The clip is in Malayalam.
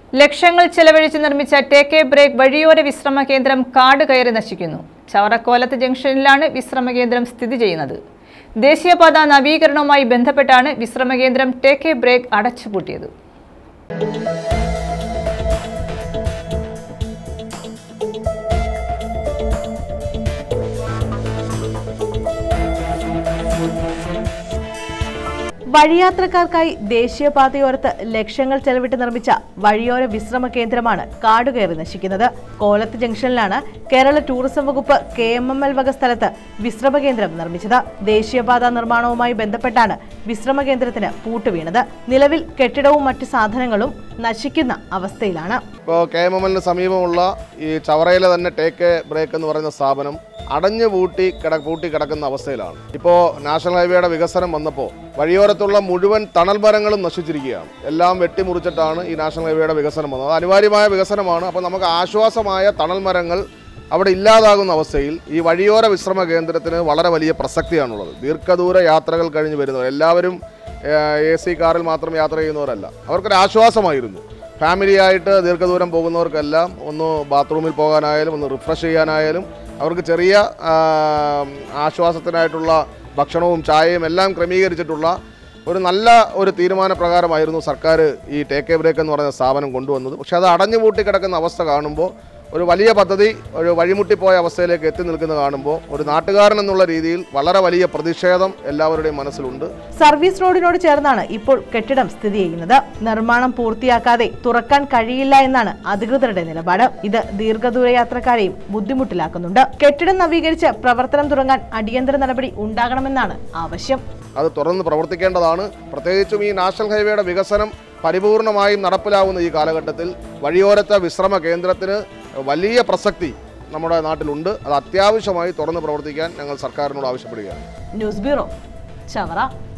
ലക്ഷങ്ങൾ ചെലവഴിച്ച് നിർമ്മിച്ച ടേക്ക് എ ബ്രേക്ക് വഴിയോര വിശ്രമ കേന്ദ്രം കാട് കയറി നശിക്കുന്നു. ചവറക്കോലത്ത് ജംഗ്ഷനിലാണ് വിശ്രമ കേന്ദ്രം സ്ഥിതി ചെയ്യുന്നത്. ദേശീയപാത നവീകരണവുമായി ബന്ധപ്പെട്ടാണ് വിശ്രമ കേന്ദ്രം ടേക്ക് എ ബ്രേക്ക് അടച്ചുപൂട്ടിയത്. വഴിയാത്രക്കാർക്കായി ദേശീയപാതയോരത്ത് ലക്ഷങ്ങൾ ചെലവിട്ട് നിർമ്മിച്ച വഴിയോര വിശ്രമ കേന്ദ്രമാണ് കാടുകയറി നശിക്കുന്നത്. കോലത്ത് ജംഗ്ഷനിലാണ് കേരള ടൂറിസം വകുപ്പ് KMML വക സ്ഥലത്ത് വിശ്രമ കേന്ദ്രം നിർമ്മിച്ചത്. ദേശീയപാത നിർമ്മാണവുമായി ബന്ധപ്പെട്ടാണ് വിശ്രമ കേന്ദ്രത്തിന് പൂട്ടുവീണത്. നിലവിൽ കെട്ടിടവും മറ്റ് സാധനങ്ങളും നശിക്കുന്ന അവസ്ഥയിലാണ്. ഇപ്പോൾ KMMLന് സമീപമുള്ള ഈ ചവറയിലെ തന്നെ ടേക്ക് എ ബ്രേക്ക് എന്ന് പറയുന്ന സ്ഥാപനം അടഞ്ഞു പൂട്ടി കിടക്കുന്ന അവസ്ഥയിലാണ്. ഇപ്പോൾ നാഷണൽ ഹൈവേയുടെ വികസനം വന്നപ്പോൾ വഴിയോരത്തുള്ള മുഴുവൻ തണൽ മരങ്ങളും നശിച്ചിരിക്കുകയാണ്. എല്ലാം വെട്ടിമുറിച്ചിട്ടാണ് ഈ നാഷണൽ ഹൈവേയുടെ വികസനം വന്നത്. അനിവാര്യമായ വികസനമാണ്. അപ്പോൾ നമുക്ക് ആശ്വാസമായ തണൽ മരങ്ങൾ അവിടെ ഇല്ലാതാകുന്ന അവസ്ഥയിൽ ഈ വഴിയോര വിശ്രമ കേന്ദ്രത്തിന് വളരെ വലിയ പ്രസക്തിയാണുള്ളത്. ദീർഘദൂര യാത്രകൾ കഴിഞ്ഞ് വരുന്നവർ എല്ലാവരും AC കാറിൽ മാത്രം യാത്ര ചെയ്യുന്നവരല്ല. അവർക്കൊരു ആശ്വാസമായിരുന്നു. ഫാമിലിയായിട്ട് ദീർഘദൂരം പോകുന്നവർക്കെല്ലാം ഒന്ന് ബാത്റൂമിൽ പോകാനായാലും ഒന്ന് റിഫ്രഷ് ചെയ്യാനായാലും അവർക്ക് ചെറിയ ആശ്വാസത്തിനായിട്ടുള്ള ഭക്ഷണവും ചായയും എല്ലാം ക്രമീകരിച്ചിട്ടുള്ള ഒരു നല്ല ഒരു തീരുമാനപ്രകാരമായിരുന്നു സർക്കാർ ഈ ടേക്ക് എ ബ്രേക്ക് എന്ന് പറയുന്ന സ്ഥാപനം കൊണ്ടുവന്നത്. പക്ഷേ അത് അടഞ്ഞുപൂട്ടി കിടക്കുന്ന അവസ്ഥ കാണുമ്പോൾ ഒരു വലിയ പദ്ധതി ഒരു വഴിമുട്ടിപ്പോയ അവസ്ഥയിലേക്ക് എത്തി നിൽക്കുന്നത് കാണുമ്പോൾ ഒരു നാട്ടുകാരൻ എന്നുള്ള രീതിയിൽ വളരെ വലിയ പ്രതിഷേധം എല്ലാവരുടെയും മനസ്സിലുണ്ട്. സർവീസ് റോഡിനോട് ചേർന്നാണ് ഇപ്പോൾ കെട്ടിടം സ്ഥിതി ചെയ്യുന്നത്. നിർമ്മാണം പൂർത്തിയാക്കാതെ തുറക്കാൻ കഴിയില്ല എന്നാണ് അധികൃതരുടെ നിലപാട്. ഇത് ദീർഘദൂര യാത്രക്കാരെയും ബുദ്ധിമുട്ടിലാക്കുന്നുണ്ട്. കെട്ടിടം നവീകരിച്ച് പ്രവർത്തനം തുടങ്ങാൻ അടിയന്തര നടപടി ഉണ്ടാകണമെന്നാണ് ആവശ്യം. അത് തുറന്ന് പ്രവർത്തിക്കേണ്ടതാണ്. പ്രത്യേകിച്ചും ഈ നാഷണൽ ഹൈവേയുടെ വികസനം പരിപൂർണമായും നടപ്പിലാവുന്ന ഈ കാലഘട്ടത്തിൽ വഴിയോരത്തെ വിശ്രമ കേന്ദ്രത്തിന് വലിയ പ്രസക്തി നമ്മുടെ നാട്ടിലുണ്ട്. അത് അത്യാവശ്യമായി തുറന്ന് പ്രവർത്തിക്കാൻ ഞങ്ങൾ സർക്കാരിനോട് ആവശ്യപ്പെടുകയാണ്. News bureau, Chavara.